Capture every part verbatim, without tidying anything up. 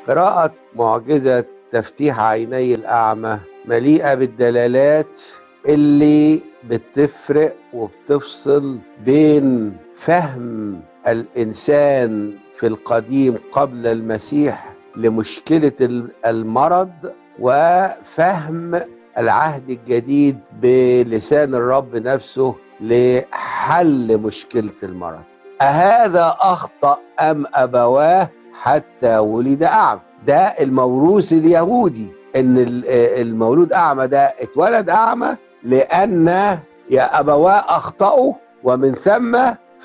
قراءة معجزة تفتيح عيني الأعمى مليئة بالدلالات اللي بتفرق وبتفصل بين فهم الإنسان في القديم قبل المسيح لمشكلة المرض وفهم العهد الجديد بلسان الرب نفسه لحل مشكلة المرض. أهذا أخطأ أم أبواه حتى ولد أعمى؟ ده الموروث اليهودي، إن المولود أعمى ده اتولد أعمى لأن يا أبواه أخطأوا، ومن ثم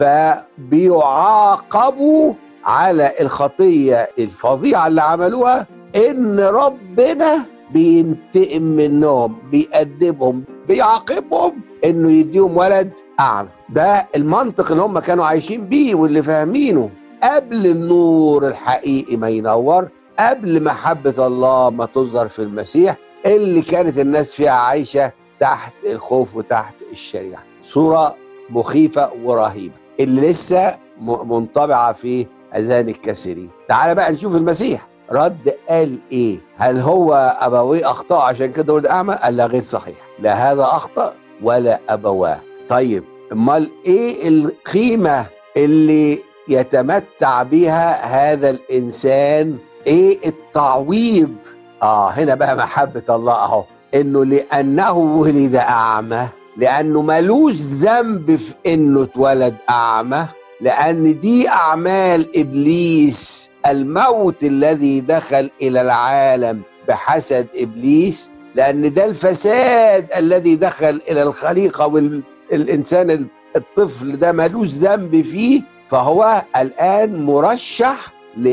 فبيعاقبوا على الخطية الفظيعة اللي عملوها، إن ربنا بينتقم منهم، بيأدبهم، بيعاقبهم إنه يديهم ولد أعمى. ده المنطق اللي هم كانوا عايشين بيه واللي فاهمينه قبل النور الحقيقي ما ينور، قبل محبة الله ما تظهر في المسيح اللي كانت الناس فيها عايشة تحت الخوف وتحت الشريعة. صورة مخيفة ورهيبة اللي لسه منطبعة في أذهان الكثيرين. تعال بقى نشوف المسيح رد قال ايه. هل هو ابويه اخطأ عشان كده ولد اعمى؟ قال لا، غير صحيح، لا هذا اخطأ ولا ابواه. طيب امال ايه القيمة اللي يتمتع بها هذا الانسان؟ ايه التعويض؟ اه هنا بقى محبة الله اهو، انه لانه ولد اعمى، لانه ملوش ذنب في انه اتولد اعمى، لان دي اعمال ابليس، الموت الذي دخل إلى العالم بحسد إبليس، لأن ده الفساد الذي دخل إلى الخليقة، والإنسان الطفل ده ملوش ذنب فيه، فهو الآن مرشح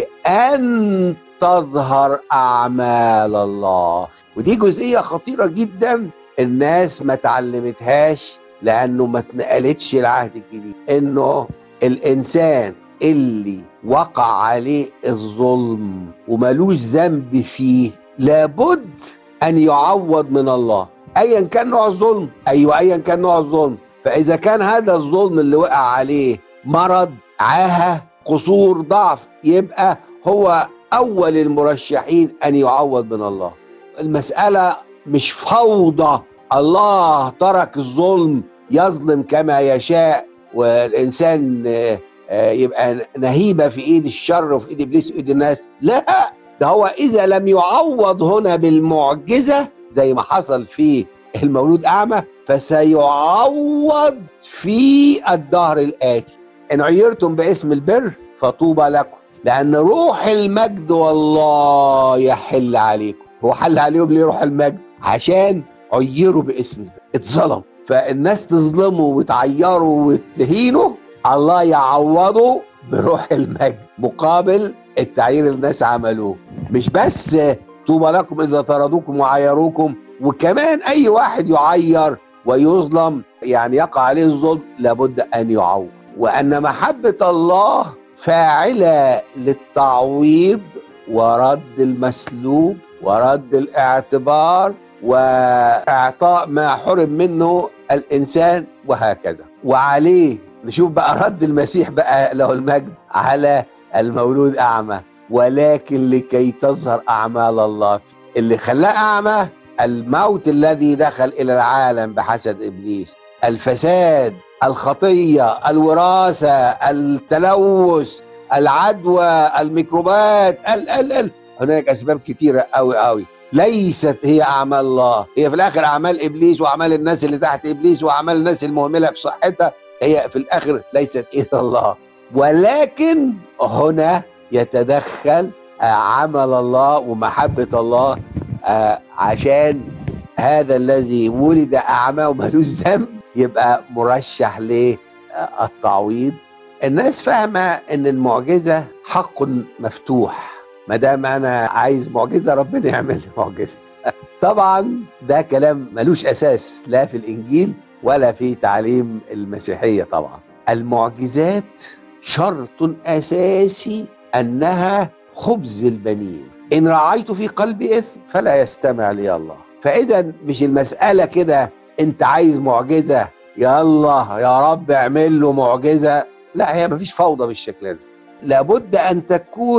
لأن تظهر أعمال الله. ودي جزئية خطيرة جدا الناس ما تعلمتهاش، لأنه ما اتنقلتش العهد الجديد، إنه الإنسان اللي وقع عليه الظلم وملوش ذنب فيه لابد أن يعوض من الله، أيا كان نوع الظلم. أيوة، أيا كان نوع الظلم. فإذا كان هذا الظلم اللي وقع عليه مرض، عاهة، قصور، ضعف، يبقى هو أول المرشحين أن يعوض من الله. المسألة مش فوضى، الله ترك الظلم يظلم كما يشاء والإنسان يبقى نهيبة في إيد الشر وفي إيد إبليس وإيد الناس. لا، ده هو إذا لم يعوض هنا بالمعجزة زي ما حصل في المولود أعمى، فسيعوض في الدهر الآتي. إن عيرتم باسم البر فطوبى لكم، لأن روح المجد والله يحل عليكم. هو حل عليهم ليه روح المجد؟ عشان عيروا باسم البر، اتظلم، فالناس تظلمه وتعيروا وتهينوا، الله يعوضه بروح المجد مقابل التعيير اللي الناس عملوه. مش بس طوبى لكم إذا طردوكم وعيروكم، وكمان أي واحد يعير ويظلم يعني يقع عليه الظلم لابد أن يعوض. وأن محبة الله فاعلة للتعويض ورد المسلوب ورد الاعتبار وإعطاء ما حرم منه الإنسان، وهكذا. وعليه نشوف بقى رد المسيح بقى له المجد على المولود أعمى. ولكن لكي تظهر أعمال الله اللي خلاه أعمى، الموت الذي دخل إلى العالم بحسد إبليس، الفساد، الخطية، الوراثة، التلوث، العدوى، الميكروبات، ال ال ال هناك أسباب كتيرة قوي قوي ليست هي أعمال الله، هي في الآخر أعمال إبليس وأعمال الناس اللي تحت إبليس وأعمال الناس المهملة في صحتها، هي في الآخر ليست إيد الله. ولكن هنا يتدخل عمل الله ومحبة الله عشان هذا الذي ولد أعمى ومالوش ذنب يبقى مرشح للتعويض. الناس فاهمة إن المعجزة حق مفتوح، ما دام أنا عايز معجزة ربنا يعمل لي معجزة. طبعا ده كلام ملوش أساس لا في الإنجيل ولا في تعليم المسيحية. طبعا المعجزات شرط أساسي أنها خبز البنين، إن رعيت في قلبي إثم فلا يستمع لي الله. فإذا مش المسألة كده أنت عايز معجزة يا الله يا رب اعمل له معجزة، لا، هي مفيش فوضى بالشكل ده. لابد أن تكون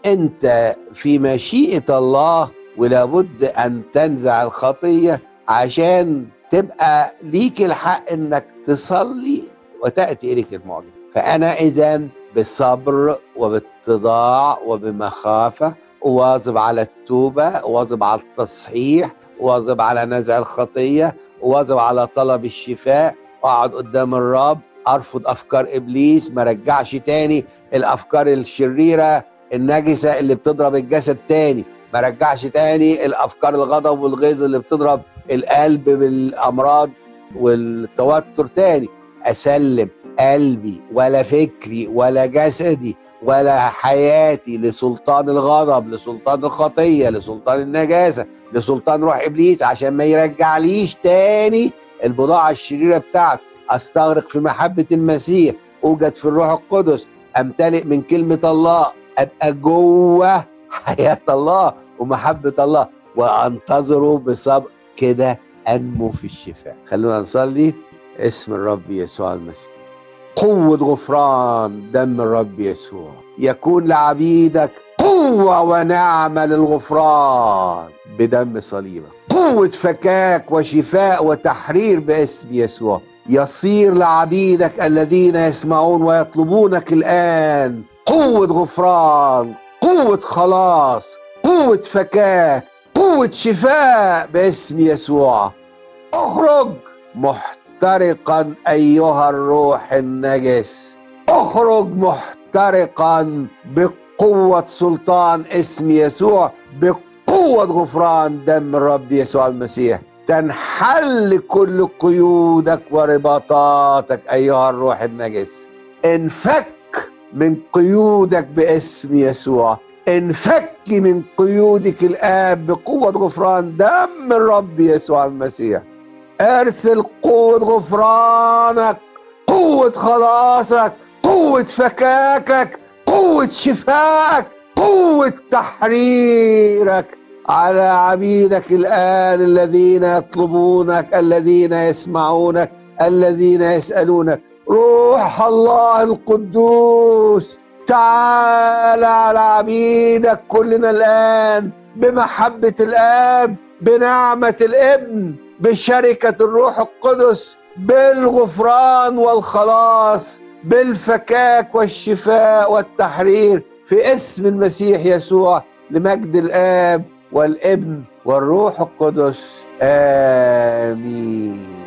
انت في مشيئة الله، ولابد ان تنزع الخطية عشان تبقى ليك الحق انك تصلي وتأتي اليك المعجزة. فانا اذا بالصبر وباتضاع وبمخافة أواظب على التوبة، أواظب على التصحيح، أواظب على نزع الخطية، أواظب على طلب الشفاء، أقعد قدام الرب، أرفض أفكار إبليس، ما رجعش تاني الأفكار الشريرة النجسة اللي بتضرب الجسد تاني، ما رجعش تاني الأفكار الغضب والغيظ اللي بتضرب القلب بالأمراض والتوتر تاني. أسلم قلبي ولا فكري ولا جسدي ولا حياتي لسلطان الغضب، لسلطان الخطية، لسلطان النجاسة، لسلطان روح إبليس، عشان ما يرجعليش تاني البضاعة الشريرة بتاعته. أستغرق في محبة المسيح، أوجد في الروح القدس، أمتلئ من كلمة الله، أبقى جوه حياة الله ومحبة الله، وأنتظره بصبر كده أنمو في الشفاء. خلونا نصلي. اسم الرب يسوع المسيح. قوة غفران دم الرب يسوع يكون لعبيدك قوة ونعمة للغفران بدم صليبك، قوة فكاك وشفاء وتحرير باسم يسوع يصير لعبيدك الذين يسمعون ويطلبونك الآن. قوة غفران، قوة خلاص، قوة فكاك، قوة شفاء باسم يسوع. اخرج محترقا أيها الروح النجس، اخرج محترقا بقوة سلطان اسم يسوع، بقوة غفران دم الرب يسوع المسيح. تنحل كل قيودك ورباطاتك أيها الروح النجس. انفك من قيودك باسم يسوع، انفكي من قيودك الآن بقوة غفران دم الرب يسوع المسيح. ارسل قوة غفرانك، قوة خلاصك، قوة فكاكك، قوة شفائك، قوة تحريرك على عبيدك الآن الذين يطلبونك، الذين يسمعونك، الذين يسألونك. روح الله القدوس تعال على عبيدك كلنا الآن بمحبة الآب، بنعمة الابن، بشركة الروح القدس، بالغفران والخلاص، بالفكاك والشفاء والتحرير في اسم المسيح يسوع، لمجد الآب والابن والروح القدس. آمين.